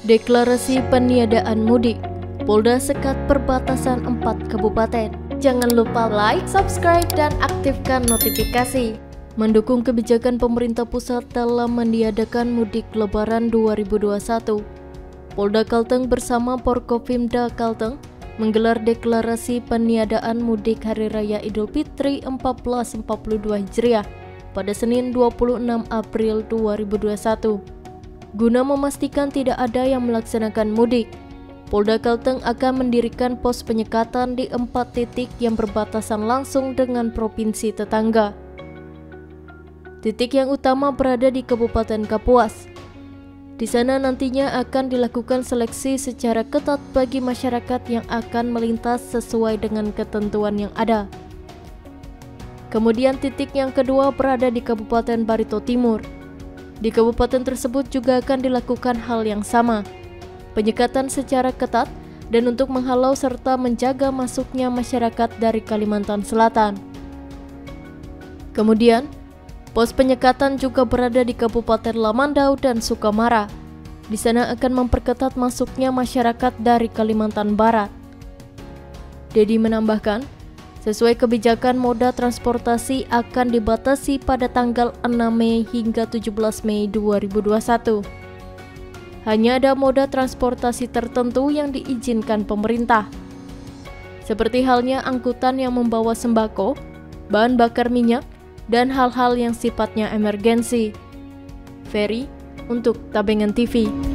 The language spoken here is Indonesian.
Deklarasi peniadaan mudik, Polda sekat perbatasan 4 kabupaten. Jangan lupa like, subscribe, dan aktifkan notifikasi. Mendukung kebijakan pemerintah pusat dalam meniadakan mudik Lebaran 2021, Polda Kalteng bersama Porkopimda Kalteng menggelar deklarasi peniadaan mudik Hari Raya Idul Fitri 1442 Hijriah pada Senin 26 April 2021. Guna memastikan tidak ada yang melaksanakan mudik, Polda Kalteng akan mendirikan pos penyekatan di 4 titik yang berbatasan langsung dengan provinsi tetangga. Titik yang utama berada di Kabupaten Kapuas. Di sana nantinya akan dilakukan seleksi secara ketat bagi masyarakat yang akan melintas sesuai dengan ketentuan yang ada. Kemudian titik yang kedua berada di Kabupaten Barito Timur. Di kabupaten tersebut juga akan dilakukan hal yang sama, penyekatan secara ketat dan untuk menghalau serta menjaga masuknya masyarakat dari Kalimantan Selatan. Kemudian, pos penyekatan juga berada di Kabupaten Lamandau dan Sukamara. Di sana akan memperketat masuknya masyarakat dari Kalimantan Barat. Dedi menambahkan, sesuai kebijakan moda transportasi akan dibatasi pada tanggal 6 Mei hingga 17 Mei 2021. Hanya ada moda transportasi tertentu yang diizinkan pemerintah, seperti halnya angkutan yang membawa sembako, bahan bakar minyak, dan hal-hal yang sifatnya emergensi. Ferry untuk Tabengan TV.